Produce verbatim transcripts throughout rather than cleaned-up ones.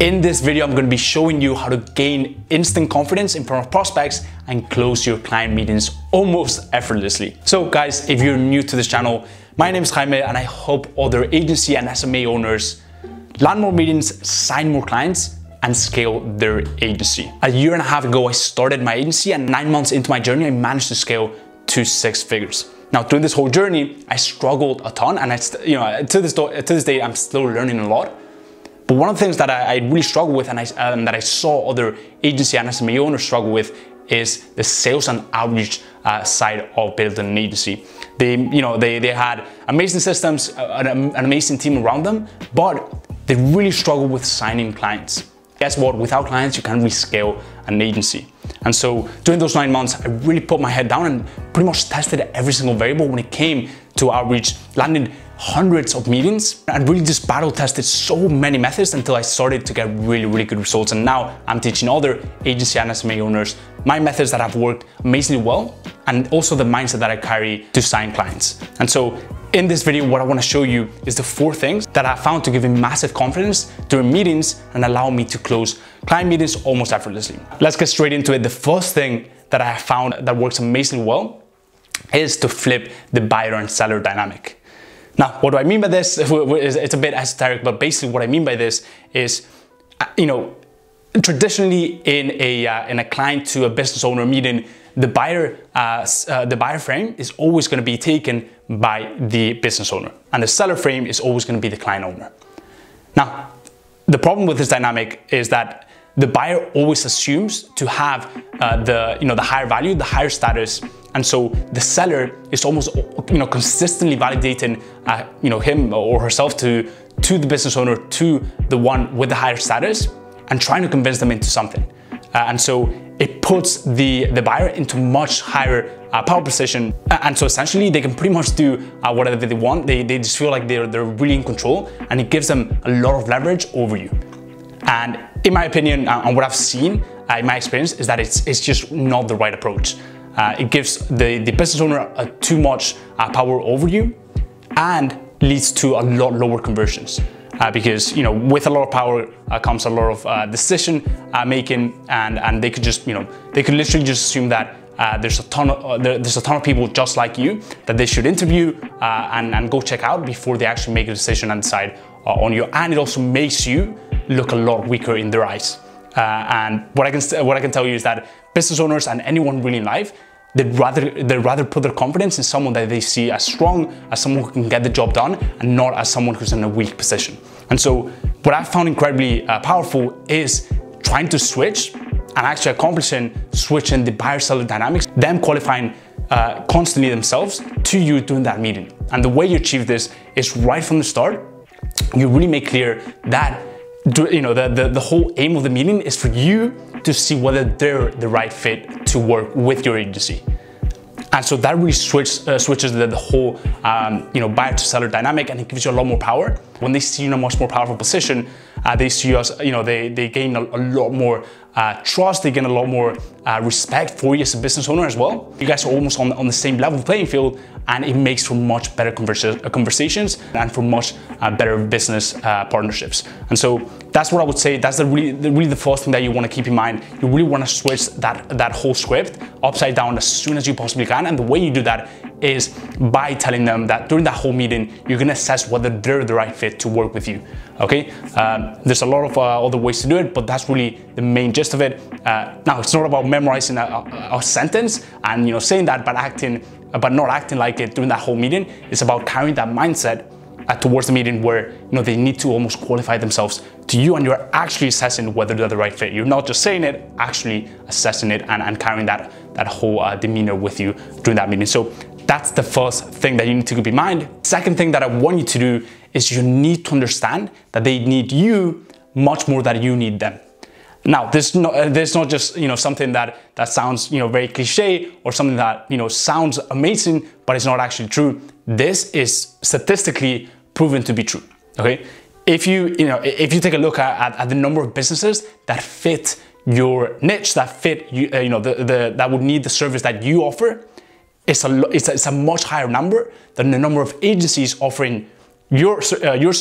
In this video, I'm going to be showing you how to gain instant confidence in front of prospects and close your client meetings almost effortlessly. So guys, if you're new to this channel, my name is Jaime and I help other agency and S M M A owners land more meetings, sign more clients, and scale their agency. A year and a half ago, I started my agency, and nine months into my journey, I managed to scale to six figures. Now, during this whole journey, I struggled a ton, and I, you know, to this, to this day, I'm still learning a lot. But one of the things that I, I really struggle with, and, I, and that I saw other agency and S M M A owners struggle with, is the sales and outreach uh, side of building an agency. They, you know, they, they had amazing systems, an, an amazing team around them, but they really struggle with signing clients. Guess what? Without clients, you can't really scale an agency. And so during those nine months, I really put my head down and pretty much tested every single variable when it came to outreach, landed hundreds of meetings, and really just battle tested so many methods until I started to get really, really good results. And now I'm teaching other agency and S M M A owners my methods that have worked amazingly well, and also the mindset that I carry to sign clients. And so in this video, what I want to show you is the four things that I found to give me massive confidence during meetings and allow me to close client meetings almost effortlessly. Let's get straight into it. The first thing that I found that works amazingly well is to flip the buyer and seller dynamic. Now, what do I mean by this? It's a bit esoteric, but basically what I mean by this is, you know, traditionally in a uh, in a client to a business owner meeting, the buyer uh, uh, the buyer frame is always going to be taken by the business owner, and the seller frame is always going to be the client owner. Now, the problem with this dynamic is that the buyer always assumes to have uh, the you know the higher value, the higher status, and so the seller is almost you know consistently validating uh, you know him or herself to to the business owner, to the one with the higher status, and trying to convince them into something. Uh, and so it puts the, the buyer into much higher uh, power position. Uh, and so essentially they can pretty much do uh, whatever they want. They, they just feel like they're, they're really in control, and it gives them a lot of leverage over you. And in my opinion, uh, and what I've seen uh, in my experience, is that it's, it's just not the right approach. Uh, it gives the, the business owner uh, too much uh, power over you, and leads to a lot lower conversions. Uh, because you know, with a lot of power uh, comes a lot of uh, decision uh, making, and and they could just you know they could literally just assume that uh, there's a ton of uh, there, there's a ton of people just like you that they should interview uh, and and go check out before they actually make a decision and decide uh, on you. And it also makes you look a lot weaker in their eyes. Uh, and what I can what I can tell you is that business owners and anyone really in life, They'd rather, they'd rather put their confidence in someone that they see as strong, as someone who can get the job done, and not as someone who's in a weak position. And so what I found incredibly uh, powerful is trying to switch and actually accomplishing switching the buyer-seller dynamics, them qualifying uh, constantly themselves to you during that meeting. And the way you achieve this is right from the start, you really make clear that you know the, the, the whole aim of the meeting is for you to see whether they're the right fit to work with your agency. And so that really switch, uh, switches the, the whole um, you know, buyer to seller dynamic, and it gives you a lot more power. When they see you in a much more powerful position, uh, they see us, you know, they, they gain a, a lot more uh, trust, they gain a lot more uh, respect for you as a business owner as well. You guys are almost on, on the same level playing field, and it makes for much better conversa conversations and for much uh, better business uh, partnerships. And so that's what I would say. That's the really, the, really the first thing that you want to keep in mind. You really want to switch that, that whole script upside down as soon as you possibly can. And the way you do that is by telling them that during that whole meeting, you're going to assess whether they're the right fit to work with you. Okay, um, there's a lot of uh, other ways to do it, but that's really the main gist of it. Uh, now, it's not about memorizing a, a, a sentence and you know saying that, but acting, but not acting like it during that whole meeting. It's about carrying that mindset uh, towards the meeting, where you know they need to almost qualify themselves to you, and you're actually assessing whether they're the right fit. You're not just saying it, actually assessing it and, and carrying that that whole uh, demeanor with you during that meeting. So that's the first thing that you need to keep in mind. Second thing that I want you to do is you need to understand that they need you much more than you need them. Now, this is not, uh, this is not just you know something that that sounds you know very cliche, or something that you know sounds amazing, but it's not actually true. This is statistically proven to be true. Okay, if you you know if you take a look at, at, at the number of businesses that fit your niche, that fit you uh, you know the, the that would need the service that you offer, it's a it's a, it's a much higher number than the number of agencies offering your uh, your service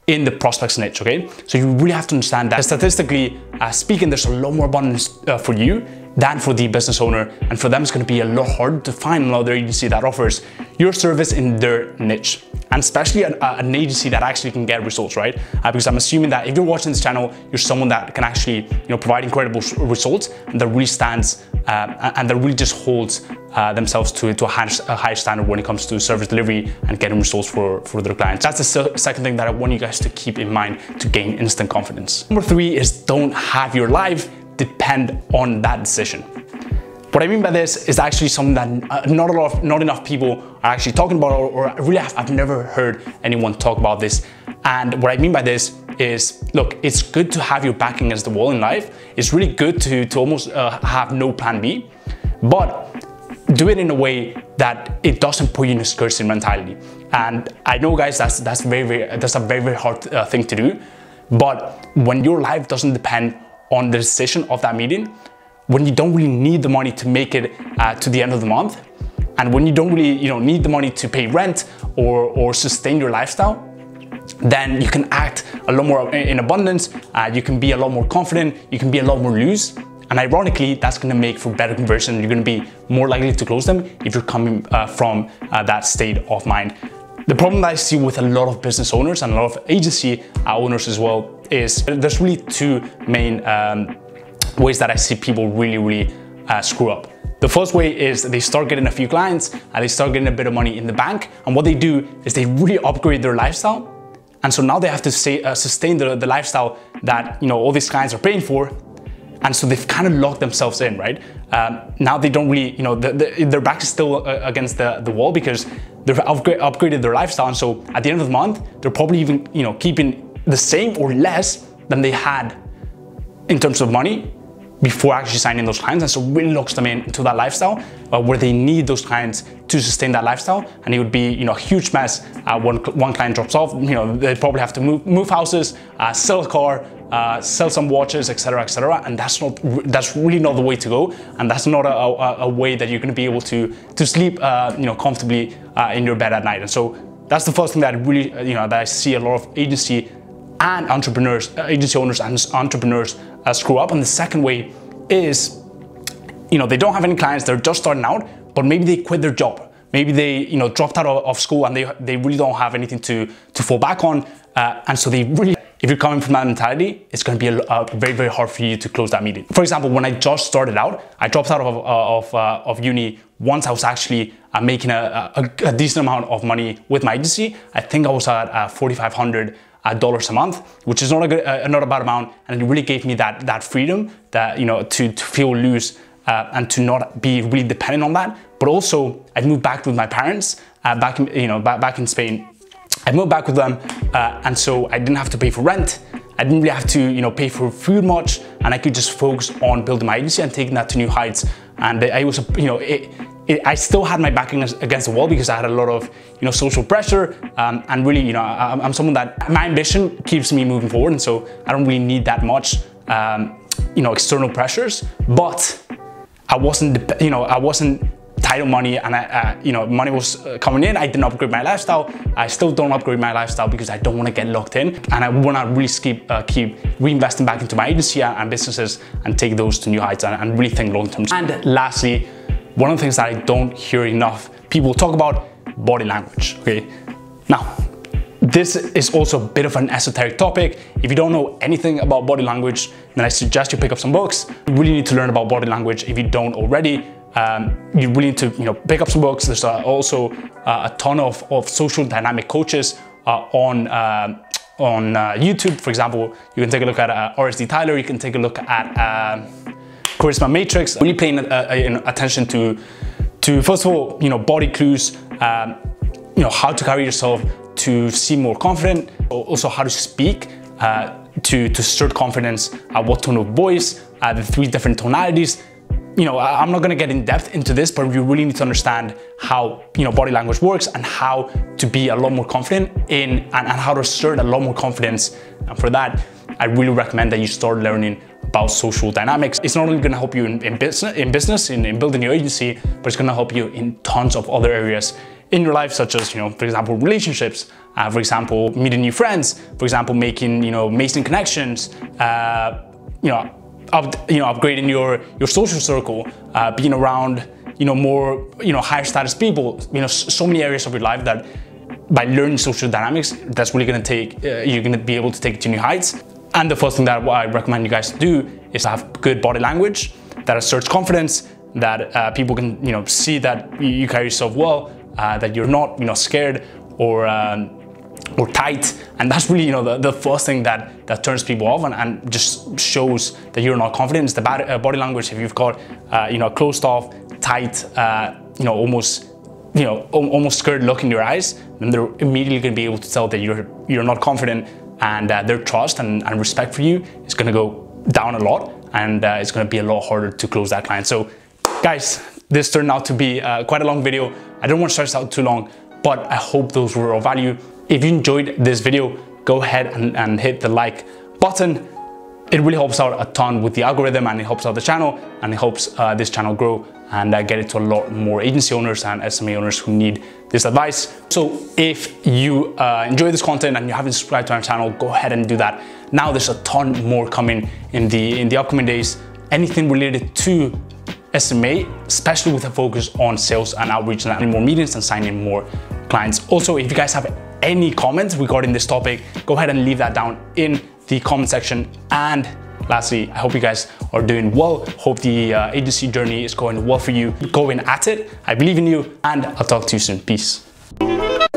in the prospect's niche, okay? So you really have to understand that statistically uh, speaking, there's a lot more abundance uh, for you than for the business owner, and for them it's going to be a lot harder to find another agency that offers your service in their niche, and especially an, uh, an agency that actually can get results, right? Uh, because I'm assuming that if you're watching this channel, you're someone that can actually, you know, provide incredible results, and that really stands uh, and that really just holds uh, themselves to, to a, high, a high standard when it comes to service delivery and getting results for, for their clients. That's the se second thing that I want you guys to keep in mind to gain instant confidence. Number three is don't have your life depend on that decision. What I mean by this is actually something that uh, not a lot of, not enough people are actually talking about, or, or really have, I've never heard anyone talk about this. And what I mean by this is, look, it's good to have your back against the wall in life. It's really good to, to almost uh, have no plan B, but do it in a way that it doesn't put you in a scarcity mentality. And I know, guys, that's that's very, very that's a very, very hard uh, thing to do. But when your life doesn't depend on the decision of that meeting, when you don't really need the money to make it uh, to the end of the month, and when you don't really, you know, need the money to pay rent or or sustain your lifestyle, then you can act a lot more in abundance. Uh, you can be a lot more confident. You can be a lot more loose. And ironically, that's going to make for better conversion. You're going to be more likely to close them if you're coming uh, from uh, that state of mind. The problem that I see with a lot of business owners and a lot of agency uh, owners as well is there's really two main um, ways that I see people really, really uh, screw up. The first way is they start getting a few clients and they start getting a bit of money in the bank. And what they do is they really upgrade their lifestyle. And so now they have to say, uh, sustain the, the lifestyle that, you know, all these clients are paying for. And so they've kind of locked themselves in, right? Um, now they don't really, you know, the, the, their back is still uh, against the, the wall because they've upgrade, upgraded their lifestyle. And so at the end of the month, they're probably even, you know, keeping the same or less than they had in terms of money before actually signing those clients. And so really locks them in into that lifestyle uh, where they need those clients to sustain that lifestyle. And it would be, you know, a huge mess uh, when one client drops off. You know, they probably have to move, move houses, uh, sell a car, Uh, sell some watches, et cetera, et cetera, and that's not that's really not the way to go, and that's not a, a, a way that you're going to be able to to sleep, uh, you know, comfortably uh, in your bed at night. And so that's the first thing that I really, you know, that I see a lot of agency and entrepreneurs, uh, agency owners and entrepreneurs uh, screw up. And the second way is, you know, they don't have any clients, they're just starting out, but maybe they quit their job. Maybe they, you know, dropped out of, of school and they they really don't have anything to to fall back on, uh, and so they really. If you're coming from that mentality, it's going to be a, a very, very hard for you to close that meeting. For example, when I just started out, I dropped out of, of, uh, of uni once I was actually uh, making a, a, a decent amount of money with my agency. I think I was at uh, forty-five hundred dollars a month, which is not a, good, uh, not a bad amount. And it really gave me that, that freedom that, you know, to, to feel loose uh, and to not be really dependent on that. But also, I moved back with my parents, uh, back, in, you know, back, back in Spain. I moved back with them, uh, and so I didn't have to pay for rent. I didn't really have to, you know, pay for food much, and I could just focus on building my agency and taking that to new heights. And I was, you know, it, it, I still had my back against the wall because I had a lot of, you know, social pressure, um, and really, you know, I, I'm someone that my ambition keeps me moving forward, and so I don't really need that much, um, you know, external pressures. But I wasn't, you know, I wasn't. tight on money, and I, uh, you know, money was uh, coming in. I didn't upgrade my lifestyle. I still don't upgrade my lifestyle because I don't want to get locked in, and I want to really keep uh, keep reinvesting back into my agency and businesses and take those to new heights and, and really think long term. And lastly, one of the things that I don't hear enough people talk about, body language. Okay, now this is also a bit of an esoteric topic. If you don't know anything about body language, then I suggest you pick up some books. You really need to learn about body language if you don't already. Um, you really need to, you know, pick up some books. There's uh, also uh, a ton of, of social dynamic coaches uh, on uh, on uh, YouTube. For example, you can take a look at uh, R S D Tyler. You can take a look at uh, Charisma Matrix. Really paying uh, uh, attention to to first of all, you know, body clues. Um, you know, how to carry yourself to seem more confident. Also, how to speak uh, to to stir confidence. Uh, what tone of voice? Uh, the three different tonalities. You know, I'm not gonna get in depth into this, but you really need to understand how, you know, body language works and how to be a lot more confident in, and, and how to assert a lot more confidence. And for that, I really recommend that you start learning about social dynamics. It's not only gonna help you in, in business, in, business in, in building your agency, but it's gonna help you in tons of other areas in your life, such as, you know, for example, relationships, uh, for example, meeting new friends, for example, making, you know, amazing connections, uh, you know, up, you know, upgrading your, your social circle, uh, being around, you know, more, you know, higher status people, you know, so many areas of your life that by learning social dynamics, that's really going to take, uh, you're going to be able to take it to new heights. And the first thing that I recommend you guys to do is to have good body language that asserts confidence, that uh, people can, you know, see that you carry yourself well, uh, that you're not, you know, scared or um, or tight. And that's really, you know, the, the first thing that that turns people off and, and just shows that you're not confident. It's the bad, uh, body language. If you've got, uh, you know, closed off, tight, uh, you know, almost, you know, almost scared look in your eyes, then they're immediately going to be able to tell that you're you're not confident, and uh, their trust and, and respect for you is going to go down a lot, and uh, it's going to be a lot harder to close that client. So guys, this turned out to be uh, quite a long video. I don't want to stretch this out too long, but I hope those were of value. If you enjoyed this video, go ahead and, and hit the like button. It really helps out a ton with the algorithm, and it helps out the channel, and it helps uh, this channel grow and uh, get it to a lot more agency owners and S M M A owners who need this advice. So if you uh, enjoy this content and you haven't subscribed to our channel, go ahead and do that. Now there's a ton more coming in the in the upcoming days. Anything related to S M M A, especially with a focus on sales and outreach and having more meetings and signing more clients. Also, if you guys have any comments regarding this topic, go ahead and leave that down in the comment section. And lastly, I hope you guys are doing well. Hope the uh, agency journey is going well for you. Going at it. I believe in you, and I'll talk to you soon. Peace.